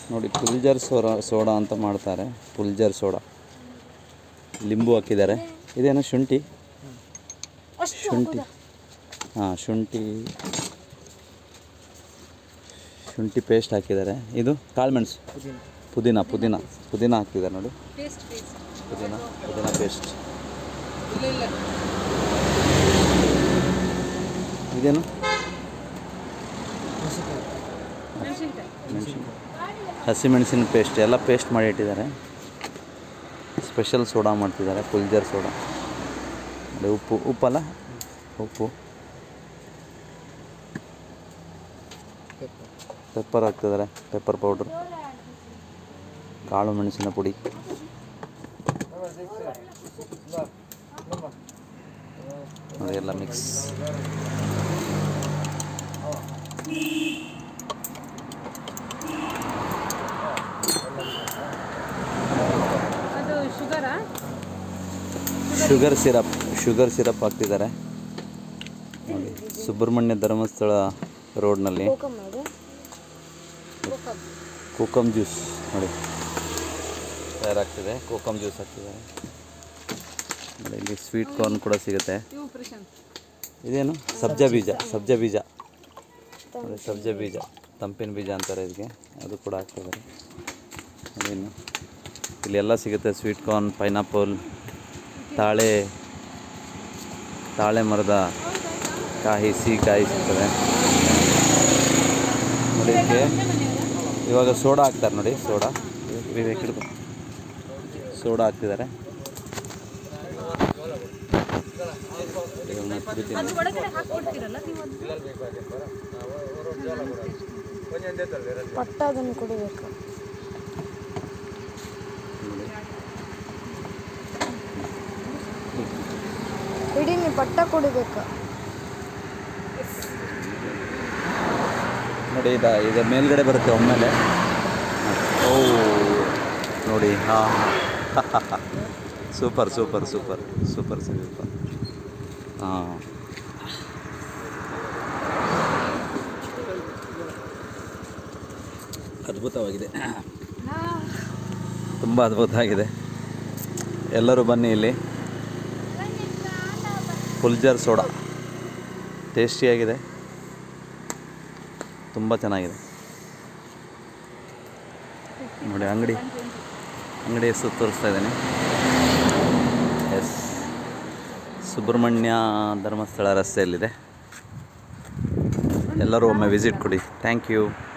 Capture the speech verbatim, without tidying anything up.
ನೋಡಿ ಪುಲ್ಜರ್ soda soda ಅಂತ ಮಾಡ್ತಾರೆ. ಪುಲ್ಜರ್ ಸೋಡಾ, ಲಿಂಬು ಹಾಕಿದ್ದಾರೆ. ಇದೇನೋ ಶುಂಠಿ ಶುಂಠಿ ಹಾಂ ಶುಂಠಿ ಶುಂಠಿ ಪೇಸ್ಟ್ ಹಾಕಿದ್ದಾರೆ. ಇದು ಕಾಳುಮೆಣಸು, ಪುದೀನ ಪುದೀನ ಪುದೀನ ಹಾಕ್ತಿದ್ದಾರೆ ನೋಡಿ. ಪುದೀನ ಪುದೀನ ಪೇಸ್ಟ್. ಇದೇನು ಹಸಿಮೆಣಸಿನ ಪೇಸ್ಟ್ ಎಲ್ಲ ಪೇಸ್ಟ್ ಮಾಡಿ ಇಟ್ಟಿದ್ದಾರೆ. ಸ್ಪೆಷಲ್ ಸೋಡಾ ಮಾಡ್ತಿದ್ದಾರೆ, ಪುಲ್ಜರ್ ಸೋಡಾ. ನೋಡಿ ಉಪ್ಪು ಉಪ್ಪಲ್ಲ ಉಪ್ಪು ಪೆಪ್ಪರ್ ಹಾಕ್ತಿದ್ದಾರೆ, ಪೆಪ್ಪರ್ ಪೌಡ್ರ್, ಕಾಳು ಮೆಣಸಿನ ಪುಡಿ. ನೋಡಿ ಎಲ್ಲ mix. Sugar syrup sugar syrup ಹಾಕ್ತಿದ್ದಾರೆ ನೋಡಿ. ಸುಬ್ರಹ್ಮಣ್ಯ ಧರ್ಮಸ್ಥಳ ರೋಡ್ನಲ್ಲಿ ಕೋಕಮ್ ಜ್ಯೂಸ್ ನೋಡಿ ತಯಾರಾಗ್ತಿದೆ. ಕೋಕಮ್ ಜ್ಯೂಸ್ ಹಾಕ್ತಿದ್ದಾರೆ ನೋಡಿ. ಇಲ್ಲಿ ಸ್ವೀಟ್ ಕಾರ್ನ್ ಕೂಡ ಸಿಗುತ್ತೆ. ಇದೇನು ಸಬ್ಜಾ ಬೀಜ ಸಬ್ಜಾ ಬೀಜ ನೋಡಿ, ಸಬ್ಜಾ ಬೀಜ ತಂಪಿನ ಬೀಜ ಅಂತಾರೆ ಇದಕ್ಕೆ. ಅದು ಕೂಡ ಹಾಕ್ತಿದ್ದಾರೆ. ಅದೇನು ಇಲ್ಲಿ ಎಲ್ಲ ಸಿಗುತ್ತೆ. ಸ್ವೀಟ್ ಕಾರ್ನ್, ಪೈನಾಪಲ್, ತಾಳೆ ತಾಳೆ ಮರದ ಕಾಯಿ, ಸಿಹಿಕಾಯಿ ಸಿಗ್ತದೆ ನೋಡಿ. ಇದಕ್ಕೆ ಇವಾಗ ಸೋಡಾ ಹಾಕ್ತಾರೆ ನೋಡಿ. ಸೋಡಾ ಹಿಡಿದು ಸೋಡಾ ಹಾಕ್ತಿದ್ದಾರೆ. ಪಟ್ಟದನ್ನು ಕುಡಿಬೇಕು. ಇಡೀ ನೀವು ಪಟ್ಟ ಕುಡಿಬೇಕು ನೋಡಿ. ಇದು ಇದು ಮೇಲ್ಗಡೆ ಬರುತ್ತೆ ಒಮ್ಮೆಲೆ. ಓ ನೋಡಿ. ಹಾಂ super super super super super ಹಾಂ. ಅದ್ಭುತವಾಗಿದೆ, ತುಂಬ ಅದ್ಭುತವಾಗಿದೆ. ಎಲ್ಲರೂ ಬನ್ನಿ ಇಲ್ಲಿ. ಪುಲ್ಜರ್ ಸೋಡಾ ಟೇಸ್ಟಿಯಾಗಿದೆ, ತುಂಬ ಚೆನ್ನಾಗಿದೆ ನೋಡಿ. ಅಂಗಡಿ ಅಂಗಡಿ ಹೆಸರು ತೋರಿಸ್ತಾ ಇದ್ದೀನಿ. ಎಸ್, ಸುಬ್ರಹ್ಮಣ್ಯ ಧರ್ಮಸ್ಥಳ ರಸ್ತೆಯಲ್ಲಿದೆ. ಎಲ್ಲರೂ ಒಮ್ಮೆ ವಿಸಿಟ್ ಕೊಡಿ. Thank you.